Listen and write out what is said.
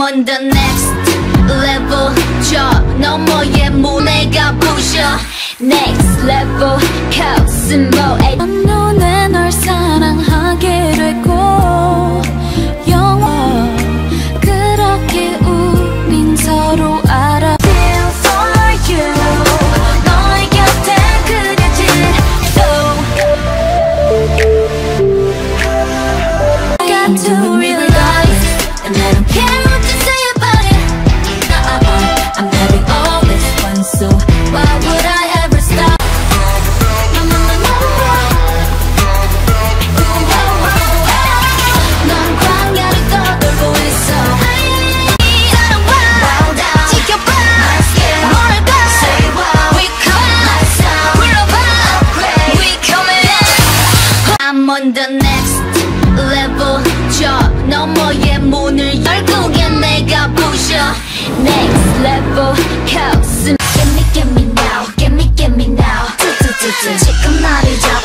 on the next level. 저 너머의 무대가 부셔 next level 코스모에 한눈에 널 사랑하게 되고 영원 그렇게 우린 서로 알아. Feel for you 너의 곁에 그려진 Got to realize and I don't care what you say about it. I'm having all this fun, so why would I ever stop? 넌 광야를 떠돌고 있어. 따라와 지켜봐 뭐랄까 Say wow We come 불러봐 We coming I'm on the next level. 저 너머의 문을 결국엔 내가 부셔 next level 코스 Get me now Get me now 지금 말이죠